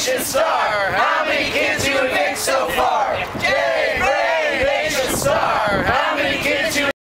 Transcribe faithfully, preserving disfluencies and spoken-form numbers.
Nationstar! How many kids you evict so far?